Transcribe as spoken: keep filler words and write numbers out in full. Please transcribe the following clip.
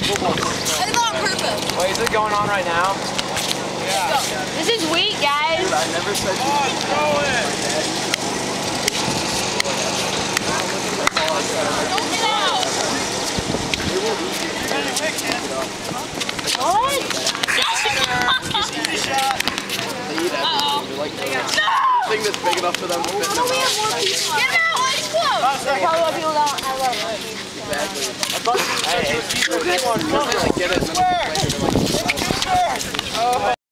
I did that on purpose. Wait, is it going on right now? Yeah. This is weak, guys. Dude, I never said you. Oh, throw it. Don't get out. What? Uh-oh. Like the thing that's big enough for them to fit in We have more pieces. Get him out. Let's go. Probably what people don't. I love it. Exactly. I thought you said you were keeping it. Like, get it. Oh,